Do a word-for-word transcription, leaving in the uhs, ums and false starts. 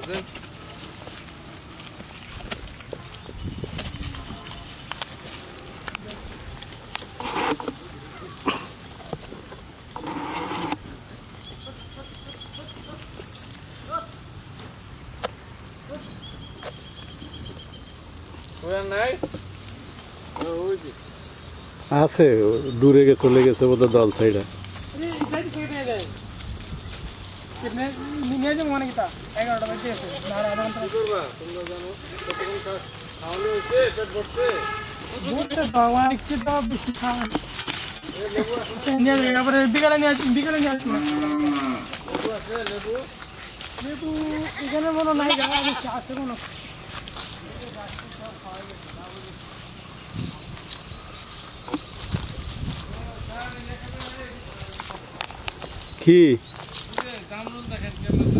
দেন আছে দূরে গে চলে গেছে বোধ দল সাইডে বিকালে নিয়ে আসি বিকালে নিয়ে আসি লেবু এখানে মনে নাই আছে কোনো কি জামরুল দেখেন